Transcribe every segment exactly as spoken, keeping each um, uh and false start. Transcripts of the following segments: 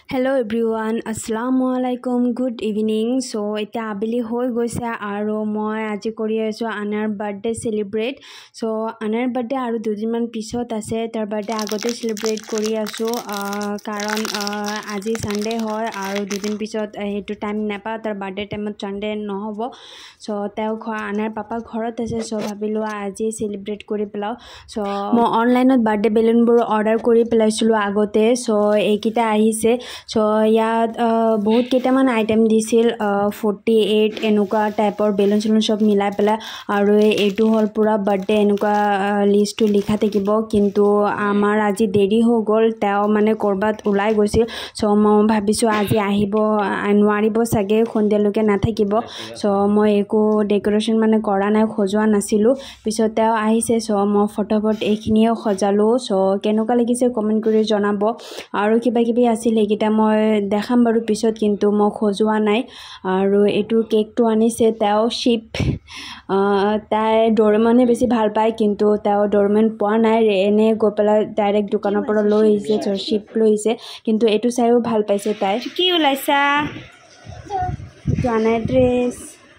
Hello everyone, Assalamualaikum, good evening. So এটা আবেলি হৈ গৈছে আৰু মই আজি কৰি আছো আনাৰ বাৰ্থডে সেলিব্ৰেট. সো আনাৰ বাৰ্থডে আৰু দুদিন মান পিছত আছে, তাৰ বাৰ্থডে আগতে সেলিব্ৰেট কৰি আছো কাৰণ আজি সানডে হয় আৰু দুদিন পিছত হেতু টাইম নাপা, তাৰ বাৰ্থডে টাইমত সানডে নহব. সো তেও আনাৰ পাপা ঘৰত আছে, সো ভাবিলো আজি সেলিব্ৰেট কৰি পেলাও. সো মই অনলাইনত বাৰ্থডে বেলুনবোৰ অৰ্ডাৰ কৰি পেলাইছিলো আগতে. সো এইকিটা আহিছে. সো ইয়াত বহুত কেইটামান আইটেম দিছিল, ফৰ্টি এইট এনেকুৱা টাইপৰ বেলুন চেলুন সব মিলাই পেলাই, আৰু এইটো হ'ল পুৰা বাৰ্থডে এনেকুৱা লিষ্টটো লিখা থাকিব. কিন্তু আমাৰ আজি দেৰি হৈ গ'ল, তেও মানে কৰবাত ওলাই গৈছিল. সো মই ভাবিছোঁ আজি আহিব নোৱাৰিব চাগে, সন্ধিয়ালৈকে নাথাকিব. সো মই একো ডেকোৰেশ্যন মানে কৰা নাই, সজোৱা নাছিলোঁ. পিছত তেও আহিছে, সো মই ফটাফট এইখিনিয়ে সজালোঁ. সো কেনেকুৱা লাগিছে কমেণ্ট কৰি জনাব. আৰু কিবা কিবি আছিল এইকেইটা মই দেখাম বাৰু পিছত, কিন্তু মই সজোৱা নাই. আৰু এইটো কেকটো আনিছে তেও শিপ, তাই ডৰেমনে বেছি ভাল পায়, কিন্তু তেও ডৰেমন পোৱা নাই, এনে গৈ পেলাই ডাইৰেক্ট দোকানৰ পৰা লৈ আহিছে, শিপ লৈ আহিছে. কিন্তু এইটো চাইও ভাল পাইছে তাই. কি ওলাইছা? এইটো আনাই ড্ৰেছ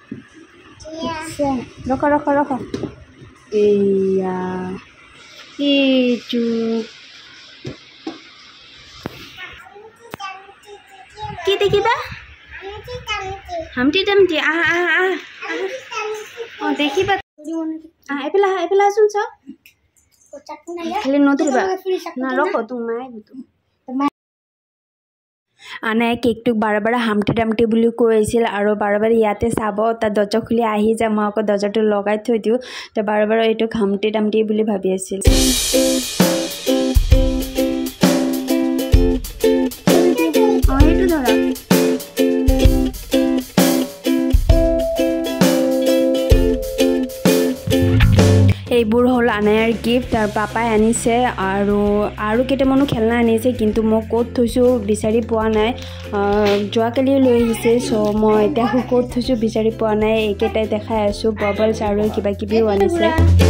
ৰখ ৰখ ৰখ এইয়া এইটো কি দেখিবা? হামটি টামটি আহ আহ আহ অ দেখিবা, আহ এপিলা এপিলা আসুন চ খালি নধৰিবা না, ৰখ তোমাই আনাই কেকটোক বাৰে বাৰে হামটি টামটি বুলি কৈ আছিল, আৰু বাৰে বাৰে ইয়াতে চাব, তাৰ দৰ্জা খুলি আহি যায়, মই আকৌ দৰ্জাটো লগাই থৈ দিওঁ. তো বাৰে বাৰে এইটোক হামটি টামটি বুলি ভাবি আছিল. অ সেইটো ধৰা এইবোৰ হ'ল আনায়াৰ গিফ্ট, তাৰ পাপাই আনিছে. আৰু আৰু কেইটামানো খেলনা আনিছে, কিন্তু মই ক'ত থৈছোঁ বিচাৰি পোৱা নাই. যোৱাকালি লৈ আহিছে, চ' মই এতিয়া ক'ত থৈছোঁ বিচাৰি পোৱা নাই. এইকেইটাই দেখাই আছোঁ, বাবলছ আৰু কিবা কিবিও আনিছে.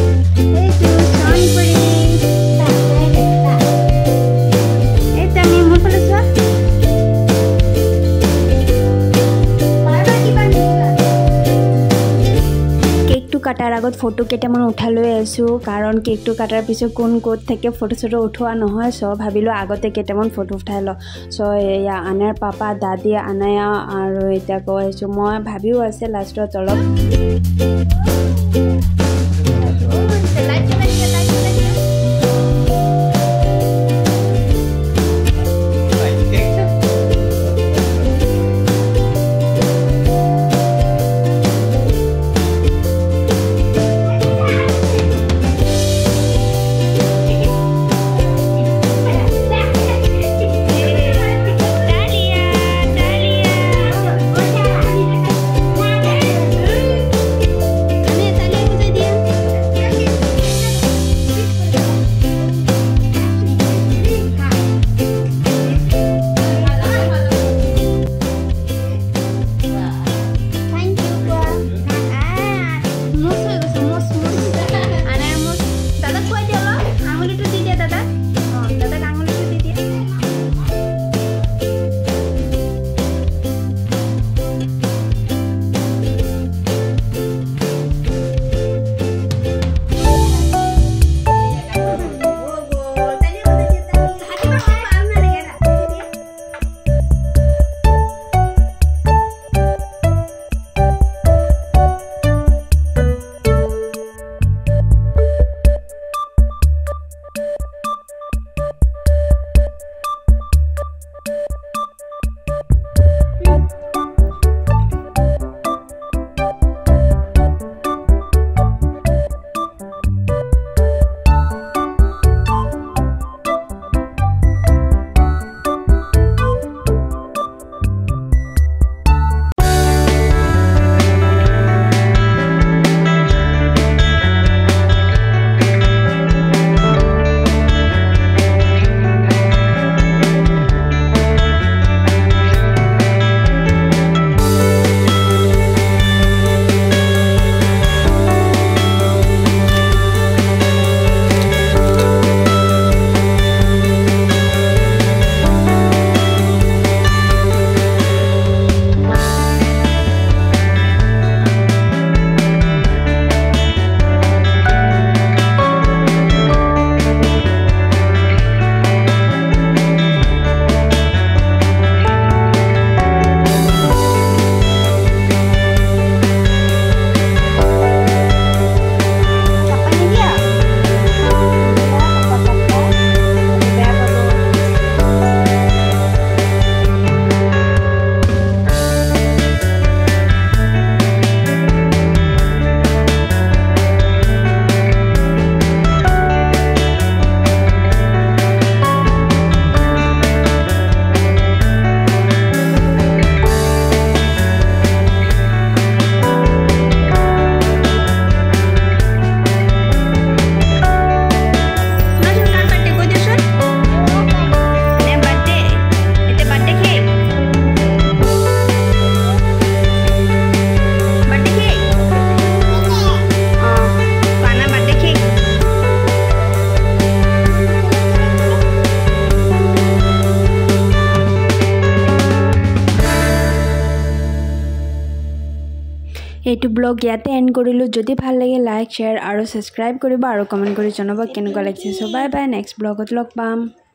কাটাৰ আগত ফটো কেইটামান উঠাই লৈ আছোঁ, কাৰণ কেকটো কাটাৰ পিছত কোন ক'ত থাকে ফটো চটো উঠোৱা নহয়. চ' ভাবিলোঁ আগতে কেইটামান ফটো উঠাই লওঁ. চ' এয়া আনাৰ পাপা, দাদী, আনায়া আৰু এতিয়া কৈ আছোঁ. মই ভাবিও আছে লাষ্টত অলপ এইটো ব্লগ ইয়াতে এণ্ড কৰিলোঁ যদি ভাল লাগে লাইক শ্বেয়াৰ আৰু ছাবস্ক্ৰাইব কৰিব আৰু কমেণ্ট কৰি জনাব কেনেকুৱা লাগিছে চ' বাই বাই নেক্সট ব্লগত লগ পাম